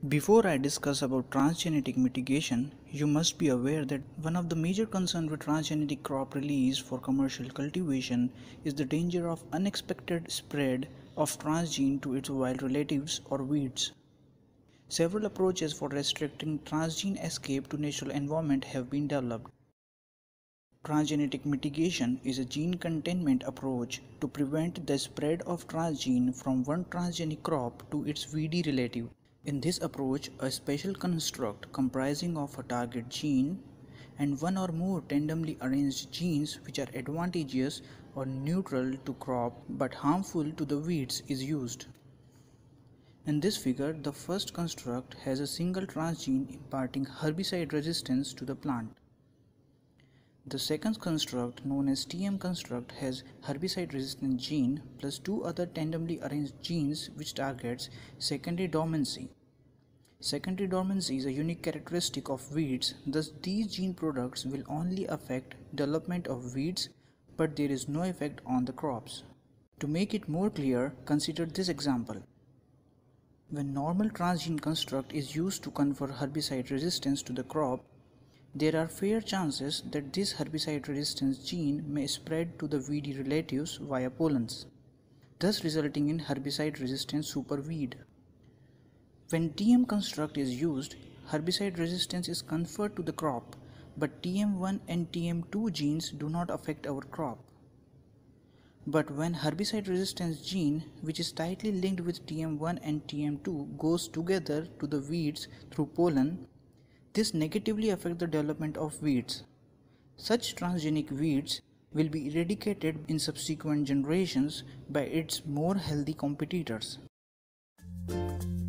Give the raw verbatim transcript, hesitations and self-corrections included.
Before I discuss about transgenetic mitigation, you must be aware that one of the major concerns with transgenic crop release for commercial cultivation is the danger of unexpected spread of transgene to its wild relatives or weeds. Several approaches for restricting transgene escape to natural environment have been developed. Transgenetic mitigation is a gene containment approach to prevent the spread of transgene from one transgenic crop to its weedy relative. In this approach, a special construct comprising of a target gene and one or more randomly arranged genes which are advantageous or neutral to crop but harmful to the weeds is used. In this figure, the first construct has a single transgene imparting herbicide resistance to the plant. The second construct, known as T M construct, has herbicide resistant gene plus two other randomly arranged genes which targets secondary dormancy. Secondary dormancy is a unique characteristic of weeds, thus these gene products will only affect development of weeds, but there is no effect on the crops. To make it more clear, consider this example. When normal transgene construct is used to confer herbicide resistance to the crop, there are fair chances that this herbicide resistance gene may spread to the weedy relatives via pollens, thus resulting in herbicide resistant superweed. When T M construct is used, herbicide resistance is conferred to the crop, but T M one and T M two genes do not affect our crop. But when herbicide resistance gene, which is tightly linked with T M one and T M two, goes together to the weeds through pollen, this negatively affects the development of weeds. Such transgenic weeds will be eradicated in subsequent generations by its more healthy competitors.